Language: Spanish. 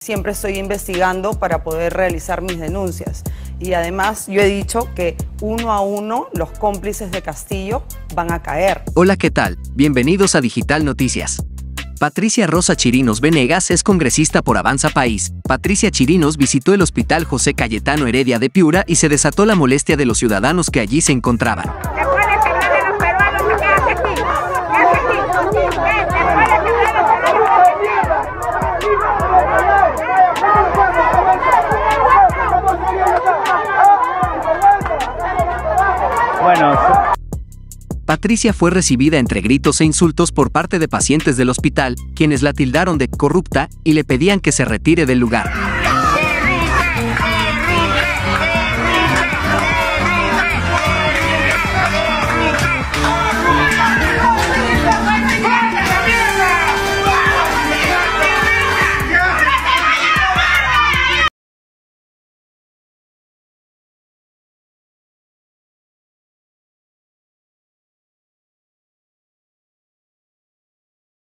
Siempre estoy investigando para poder realizar mis denuncias. Y además yo he dicho que uno a uno los cómplices de Castillo van a caer. Hola, ¿qué tal? Bienvenidos a Digital Noticias. Patricia Rosa Chirinos Venegas es congresista por Avanza País. Patricia Chirinos visitó el Hospital José Cayetano Heredia de Piura y se desató la molestia de los ciudadanos que allí se encontraban. Patricia fue recibida entre gritos e insultos por parte de pacientes del hospital, quienes la tildaron de corrupta y le pedían que se retire del lugar.